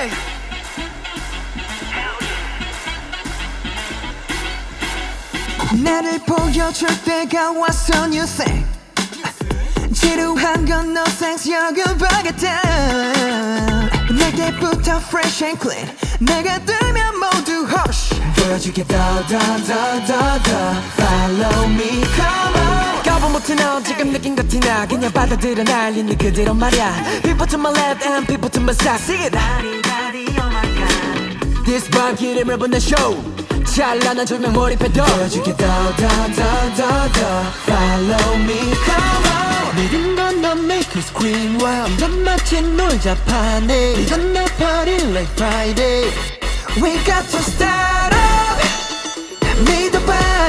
Hey. 나를 보여줄 때가 왔어 you think 지루한 건 no thanks 여길 봐겠다 내게부터 fresh and clean 내가 뜨면 모두 hush 보여줄게 더 follow me come on 가보 못해 너 지금 느낀 것 티나 그냥 받아들여 날 있는 그대로 말야 People to my left and people to my side Sing it oh my God This 밤 기름을 붓는 show 찬란한 조명 몰입해도 보여줄게 더 follow me come on 모든 건 넌 make you scream wow 넌 마치 놀자 파네 We gonna party like Friday We got to start up 믿어봐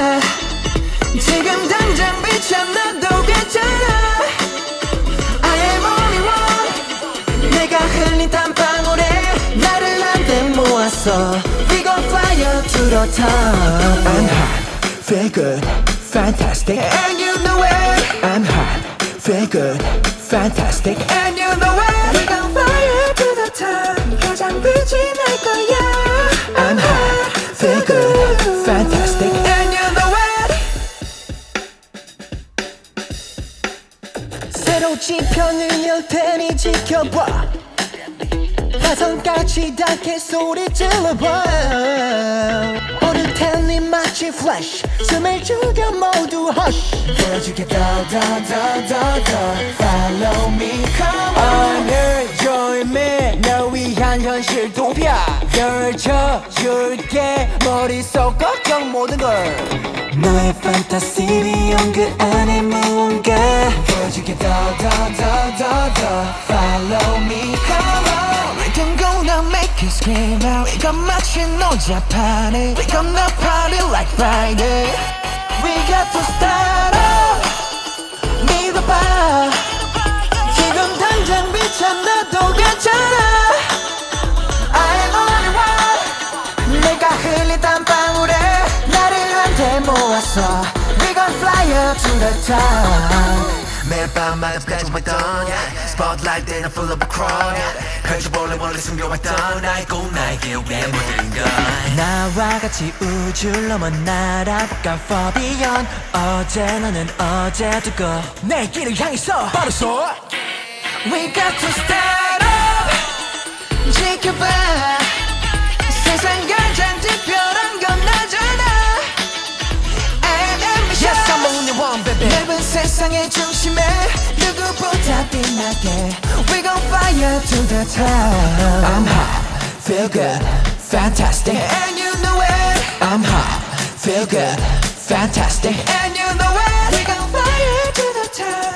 지금 당장 비춰놔도 괜찮아 I am only one 내가 흘린 땀방울에 나를 한데 모았어 We gon' fly up to the top I'm hot, feel good, fantastic And you know it I'm hot, feel good, fantastic And you know it We gon' fly up to the top 가장 빛이 날 거야 I'm hot, feel good, fantastic And you know it 새로 지편을 열 테니 지켜봐 화성까지 닿게 소리 질러봐 오를 테니 마치 플래시 숨을 죽여 모두 hush 보여줄게 더 follow me come on 오늘 조임해 널 위한 현실 도피야 펼쳐줄게 머릿속 걱정 모든 걸 너의 판타시 비용 그 안에 무언가 보여줄게 더 follow me come on We can go now make you scream out We gon' 마치 놀자 파네 We gonna party like Friday We got to start up 믿어봐 지금 당장 비춰놔도 괜찮아 I'm only one 내가 흘린 땀방울에 나를 한테 모았어 We gon' fly up to the top 매일 밤마다 가져왔던 Spotlight 때는 full of a crowd 펼쳐볼래 원래 숨겨왔던 나의 꿈 나에게 왜 모든 걸 나와 같이 우주를 넘어 날아볼까 far beyond 어제 너는 어제 두고 내 길을 향해서 바로 서 We got to start up 지켜봐 세상 가장 특별한 건 나잖아 I'm ambitious Yes I'm only one baby 넓은 세상의 중심에 누구보다 빛나게 We gon' fly up to the top I'm hot, feel good, fantastic And you know it I'm hot, feel good, fantastic And you know it We gon' fly up to the top